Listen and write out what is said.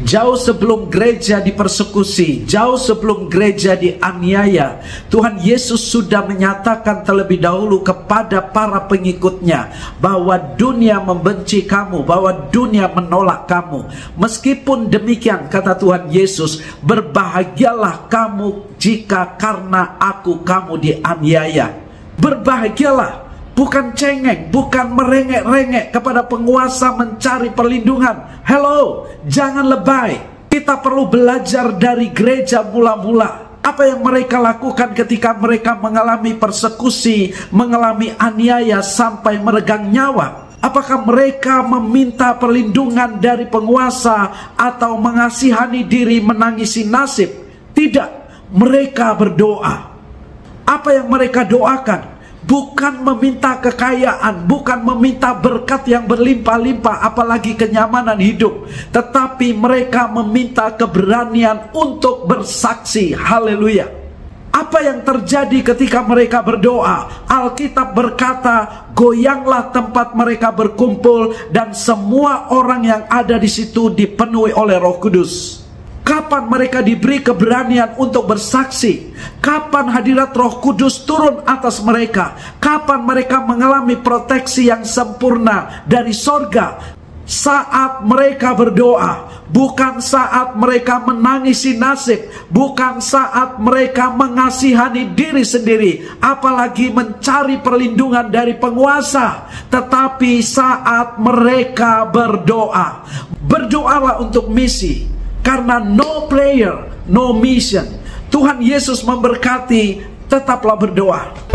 Jauh sebelum gereja dipersekusi, jauh sebelum gereja dianiaya, Tuhan Yesus sudah menyatakan terlebih dahulu kepada para pengikutnya bahwa dunia membenci kamu, bahwa dunia menolak kamu. Meskipun demikian, kata Tuhan Yesus, berbahagialah kamu jika karena aku kamu dianiaya. Berbahagialah. Bukan cengeng, bukan merengek-rengek kepada penguasa mencari perlindungan. Hello, jangan lebay. Kita perlu belajar dari gereja mula-mula. Apa yang mereka lakukan ketika mereka mengalami persekusi, mengalami aniaya sampai meregang nyawa? Apakah mereka meminta perlindungan dari penguasa atau mengasihani diri menangisi nasib? Tidak, mereka berdoa. Apa yang mereka doakan? Bukan meminta kekayaan, bukan meminta berkat yang berlimpah-limpah, apalagi kenyamanan hidup. Tetapi mereka meminta keberanian untuk bersaksi. Haleluya. Apa yang terjadi ketika mereka berdoa? Alkitab berkata, goyanglah tempat mereka berkumpul dan semua orang yang ada di situ dipenuhi oleh Roh Kudus. Kapan mereka diberi keberanian untuk bersaksi? Kapan hadirat Roh Kudus turun atas mereka? Kapan mereka mengalami proteksi yang sempurna dari sorga? Saat mereka berdoa, bukan saat mereka menangisi nasib, bukan saat mereka mengasihani diri sendiri, apalagi mencari perlindungan dari penguasa, tetapi saat mereka berdoa. Berdoalah untuk misi. Karena no prayer, no mission. Tuhan Yesus memberkati, tetaplah berdoa.